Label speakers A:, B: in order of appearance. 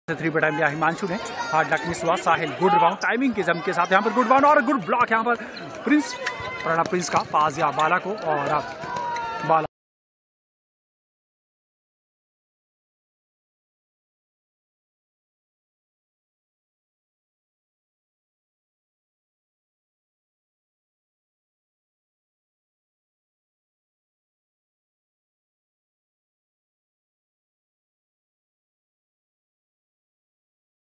A: 3 पे टाइम लिया हिमांशु ने, हार्ड लक मिस हुआ। साहिल गुड रिबाउंड टाइमिंग के जम के साथ यहाँ पर गुड रिबाउंड और गुड ब्लॉक यहाँ पर प्रिंस का पास दिया बाला को और अब बाला